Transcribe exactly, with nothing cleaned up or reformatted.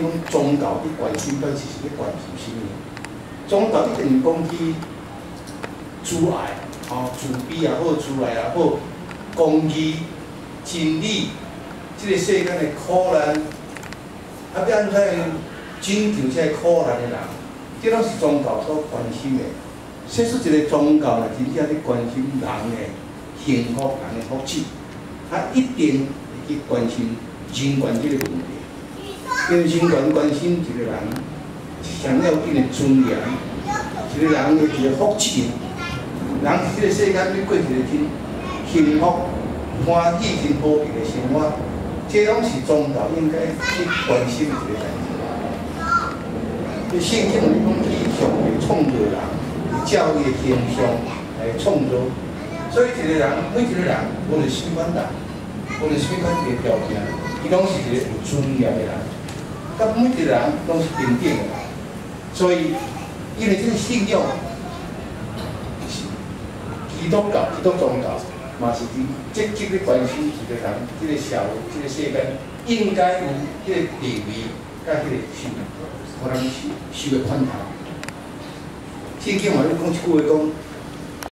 讲宗教伫关心，到底是咧关心啥物？宗教一定讲去主爱，吼、慈悲也好，慈爱也好，公义、真理，即、這个世间的苦难，啊，要安怎拯救这苦难的人，这拢是宗教所关心的。说出一个宗教啦，真正咧关心人的幸福、人的福祉，啊，一定会去关心人权这个问题。因为人权关心一个人上要紧的尊严，一个人的一个福祉，人伫这个世间要过一个真幸福、欢喜、真和平的生活，这拢是宗教应该去关心的一个代志。这圣经里讲，以上的创造人。教育的形象来创造，所以一个人，每一个人，无论什么款人，无论什么款的条件，伊拢是一个有尊严的人，甲每一个人拢是平等的人。所以，因为这个信仰是基督教、基督宗教，嘛是积极的关心一个人、这个社会、这个世界应该有这个地位，甲这个受，可能受受的款待。圣经话咧讲一句话讲，